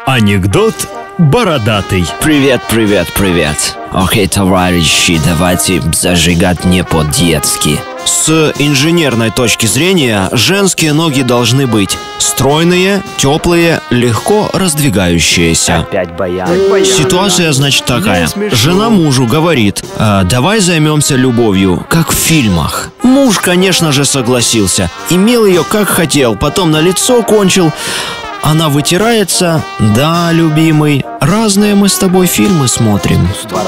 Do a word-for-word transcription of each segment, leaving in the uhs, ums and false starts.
Анекдот бородатый. Привет, привет, привет. Окей, товарищи, давайте зажигать не по-детски. С инженерной точки зрения, женские ноги должны быть стройные, теплые, легко раздвигающиеся. Опять баян. Ситуация, значит, такая. Жена мужу говорит: «Э, давай займемся любовью, как в фильмах». Муж, конечно же, согласился. Имел ее как хотел, потом на лицо кончил. Она вытирается. Да, любимый, разные мы с тобой фильмы смотрим.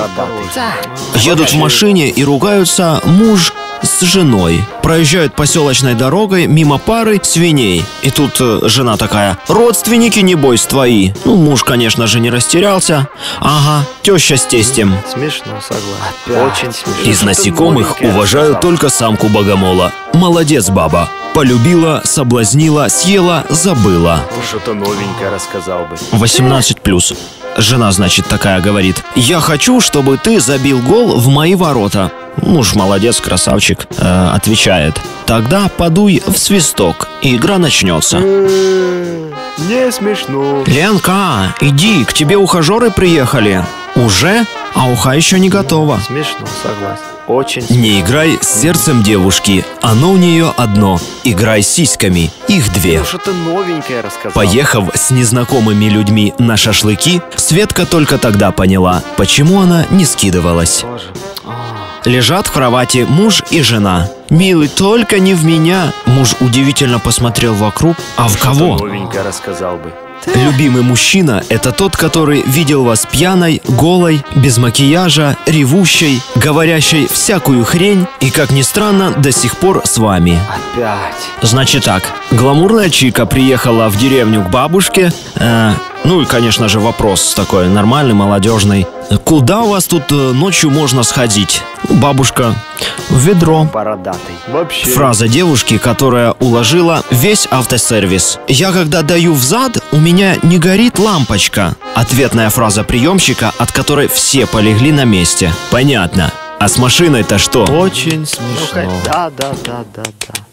Едут в машине и ругаются муж с женой. Проезжают поселочной дорогой мимо пары свиней. И тут э, жена такая: родственники, небось, твои. Ну, муж, конечно же, не растерялся. Ага, теща с тестем. Смешно, согласен. Очень смешно. Из насекомых уважаю только самку богомола. Молодец, баба. Полюбила, соблазнила, съела, забыла. Что-то новенькое рассказал бы. восемнадцать плюс. Жена, значит, такая говорит: я хочу, чтобы ты забил гол в мои ворота. Муж молодец, красавчик, э, отвечает: тогда подуй в свисток, и игра начнется. Не смешно. Ленка, иди, к тебе ухажеры приехали. Уже? А уха еще не готова. Смешно, согласен. Очень смешно. Не играй с сердцем девушки, оно у нее одно. Играй с сиськами, их две. Ну, что-то новенькое рассказал. Поехав с незнакомыми людьми на шашлыки, Светка только тогда поняла, почему она не скидывалась. Тоже. Лежат в кровати муж и жена. «Милый, только не в меня!» Муж удивительно посмотрел вокруг. «А в кого?» Новенькое рассказал бы. Любимый мужчина – это тот, который видел вас пьяной, голой, без макияжа, ревущей, говорящей всякую хрень и, как ни странно, до сих пор с вами. Опять. Значит так, гламурная чика приехала в деревню к бабушке. Э, ну и, конечно же, вопрос такой нормальный, молодежный. Куда у вас тут э, ночью можно сходить? Бабушка: в ведро. Бородатый. Вообще. Фраза девушки, которая уложила весь автосервис. «Я когда даю взад, у меня не горит лампочка». Ответная фраза приемщика, от которой все полегли на месте. Понятно. А с машиной-то что? Очень Ну, смешно. да, да, да, да, да.